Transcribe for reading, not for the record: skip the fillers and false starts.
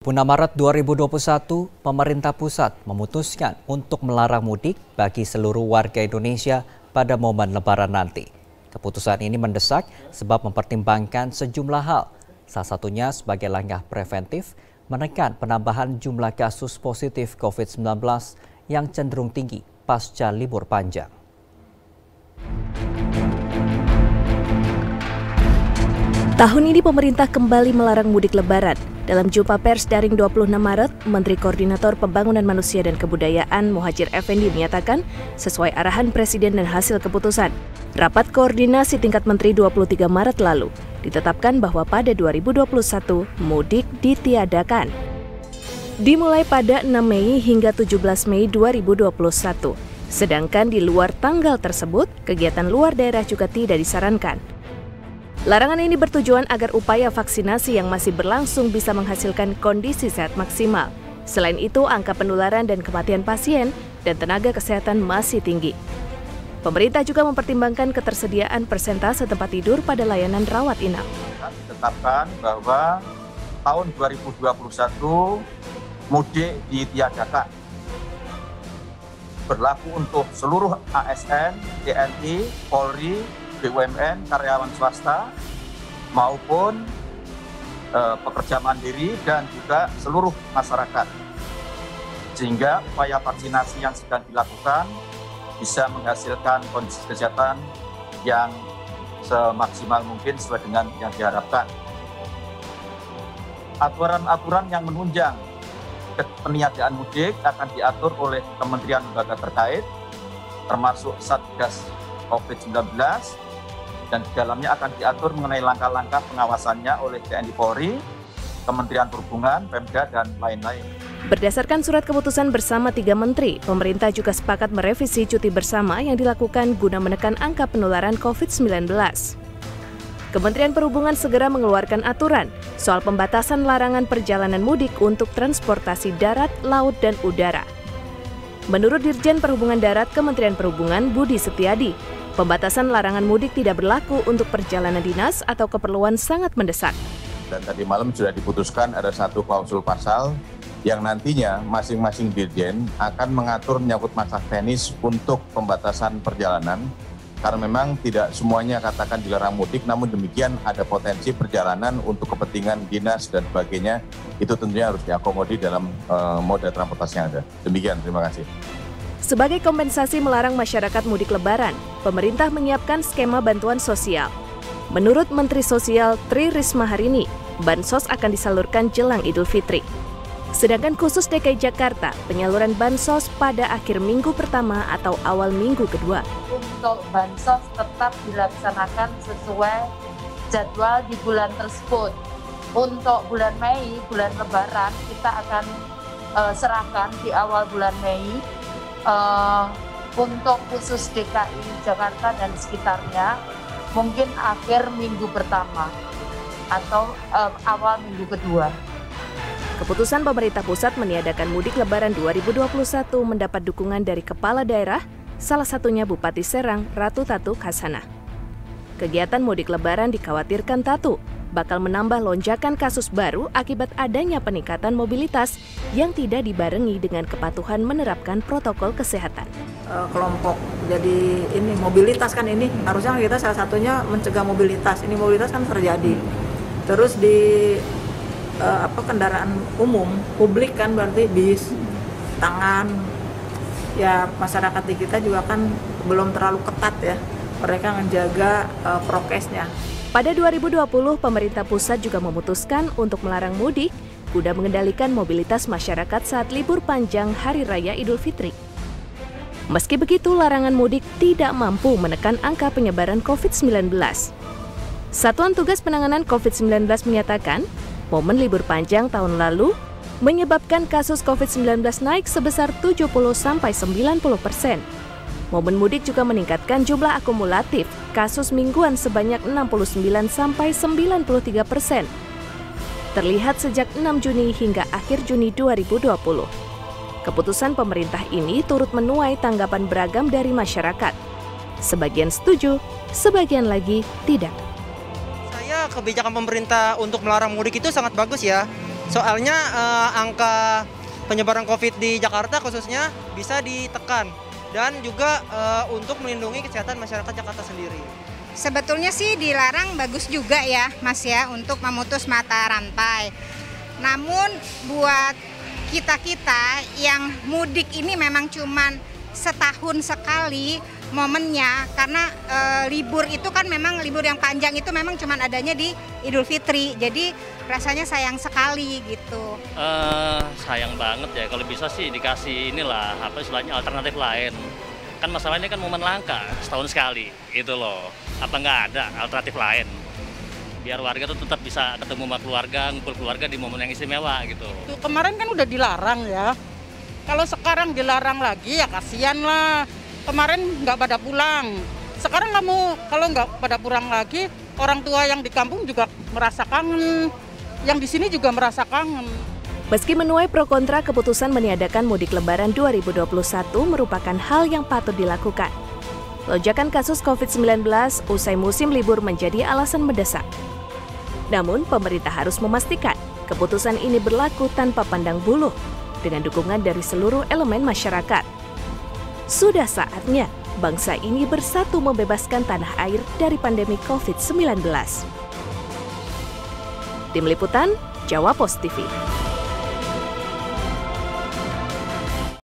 6 Maret 2021, pemerintah pusat memutuskan untuk melarang mudik bagi seluruh warga Indonesia pada momen Lebaran nanti. Keputusan ini mendesak sebab mempertimbangkan sejumlah hal, salah satunya sebagai langkah preventif menekan penambahan jumlah kasus positif COVID-19 yang cenderung tinggi pasca libur panjang. Tahun ini pemerintah kembali melarang mudik Lebaran. Dalam jumpa pers daring 26 Maret, Menteri Koordinator Pembangunan Manusia dan Kebudayaan Muhadjir Effendi menyatakan sesuai arahan Presiden dan hasil keputusan. Rapat koordinasi tingkat Menteri 23 Maret lalu ditetapkan bahwa pada 2021 mudik ditiadakan. Dimulai pada 6 Mei hingga 17 Mei 2021. Sedangkan di luar tanggal tersebut, kegiatan luar daerah juga tidak disarankan. Larangan ini bertujuan agar upaya vaksinasi yang masih berlangsung bisa menghasilkan kondisi sehat maksimal. Selain itu, angka penularan dan kematian pasien dan tenaga kesehatan masih tinggi. Pemerintah juga mempertimbangkan ketersediaan persentase tempat tidur pada layanan rawat inap. Ditetapkan bahwa tahun 2021 mudik ditiadakan. Berlaku untuk seluruh ASN, TNI, Polri, BUMN, karyawan swasta, maupun pekerja mandiri dan juga seluruh masyarakat. Sehingga upaya vaksinasi yang sedang dilakukan bisa menghasilkan kondisi kesehatan yang semaksimal mungkin sesuai dengan yang diharapkan. Aturan-aturan yang menunjang peniadaan mudik akan diatur oleh kementerian lembaga terkait, termasuk Satgas COVID-19, dan di dalamnya akan diatur mengenai langkah-langkah pengawasannya oleh TNI Polri, Kementerian Perhubungan, Pemda, dan lain-lain. Berdasarkan surat keputusan bersama 3 menteri, pemerintah juga sepakat merevisi cuti bersama yang dilakukan guna menekan angka penularan COVID-19. Kementerian Perhubungan segera mengeluarkan aturan soal pembatasan larangan perjalanan mudik untuk transportasi darat, laut, dan udara. Menurut Dirjen Perhubungan Darat Kementerian Perhubungan Budi Setiadi, pembatasan larangan mudik tidak berlaku untuk perjalanan dinas atau keperluan sangat mendesak. Dan tadi malam sudah diputuskan ada satu klausul pasal yang nantinya masing-masing dirjen akan mengatur menyangkut masalah teknis untuk pembatasan perjalanan. Karena memang tidak semuanya katakan dilarang mudik, namun demikian ada potensi perjalanan untuk kepentingan dinas dan sebagainya. Itu tentunya harus diakomodir dalam moda transportasi yang ada. Demikian, terima kasih. Sebagai kompensasi melarang masyarakat mudik Lebaran, pemerintah menyiapkan skema bantuan sosial. Menurut Menteri Sosial Tri Risma hari ini, bansos akan disalurkan jelang Idul Fitri. Sedangkan khusus DKI Jakarta, penyaluran bansos pada akhir minggu pertama atau awal minggu kedua. Untuk bansos tetap dilaksanakan sesuai jadwal di bulan tersebut. Untuk bulan Mei, bulan Lebaran, kita akan serahkan di awal bulan Mei. Untuk khusus DKI Jakarta dan sekitarnya mungkin akhir minggu pertama atau awal minggu kedua. Keputusan pemerintah pusat meniadakan mudik Lebaran 2021 mendapat dukungan dari kepala daerah, salah satunya Bupati Serang Ratu Tatu Khasana. Kegiatan mudik Lebaran dikhawatirkan Tatu bakal menambah lonjakan kasus baru akibat adanya peningkatan mobilitas yang tidak dibarengi dengan kepatuhan menerapkan protokol kesehatan. Kelompok jadi ini mobilitas kan ini harusnya kita salah satunya mencegah mobilitas. Ini mobilitas kan terjadi. Terus di kendaraan umum publik kan berarti bis, tangan. Ya masyarakat di kita juga kan belum terlalu ketat ya. Mereka menjaga prokesnya. Pada 2020, pemerintah pusat juga memutuskan untuk melarang mudik guna mengendalikan mobilitas masyarakat saat libur panjang Hari Raya Idul Fitri. Meski begitu, larangan mudik tidak mampu menekan angka penyebaran COVID-19. Satuan Tugas Penanganan COVID-19 menyatakan, momen libur panjang tahun lalu menyebabkan kasus COVID-19 naik sebesar 70-90%. Momen mudik juga meningkatkan jumlah akumulatif kasus mingguan sebanyak 69-93%. Terlihat sejak 6 Juni hingga akhir Juni 2020. Keputusan pemerintah ini turut menuai tanggapan beragam dari masyarakat. Sebagian setuju, sebagian lagi tidak. Kebijakan pemerintah untuk melarang mudik itu sangat bagus ya. Soalnya angka penyebaran COVID di Jakarta khususnya bisa ditekan dan juga untuk melindungi kesehatan masyarakat Jakarta sendiri. Sebetulnya sih dilarang bagus juga ya Mas ya untuk memutus mata rantai. Namun buat kita-kita yang mudik ini memang cuman setahun sekali momennya, karena libur itu kan memang libur yang panjang itu memang cuman adanya di Idul Fitri. Jadi rasanya sayang sekali gitu. Sayang banget ya, kalau bisa sih dikasih inilah apa istilahnya alternatif lain. Kan masalahnya kan momen langka setahun sekali itu loh. Apa nggak ada alternatif lain? Biar warga tuh tetap bisa ketemu sama keluarga, ngumpul keluarga di momen yang istimewa gitu. Kemarin kan udah dilarang ya. Kalau sekarang dilarang lagi ya kasihan lah. Kemarin nggak pada pulang. Sekarang kamu kalau nggak pada pulang lagi, orang tua yang di kampung juga merasa kangen. Yang di sini juga merasa kangen. Meski menuai pro kontra, keputusan meniadakan mudik lebaran 2021 merupakan hal yang patut dilakukan. Lonjakan kasus COVID-19 usai musim libur menjadi alasan mendesak. Namun, pemerintah harus memastikan keputusan ini berlaku tanpa pandang bulu, dengan dukungan dari seluruh elemen masyarakat. Sudah saatnya bangsa ini bersatu membebaskan tanah air dari pandemi COVID-19. Tim Liputan, Jawa Post TV.